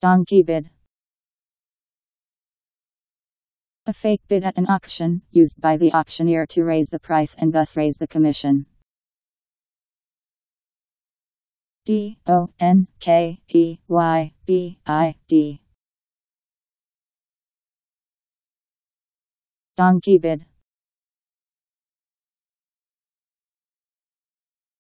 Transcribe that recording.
Donkey bid. A fake bid at an auction, used by the auctioneer to raise the price and thus raise the commission. DONKEYBID. Donkey bid.